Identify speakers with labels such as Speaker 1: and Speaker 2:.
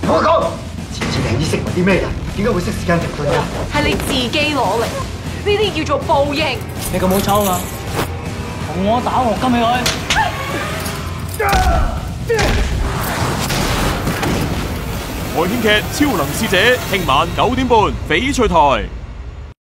Speaker 1: 同我講，知唔知你已成為啲咩人？點解會識時間停頓㗎？
Speaker 2: 係你自己攞嚟，呢啲叫做報應。
Speaker 3: 你咁好抽啊！同我打鑊金起
Speaker 4: 外景劇《超能使者》聽晚9點半翡翠台。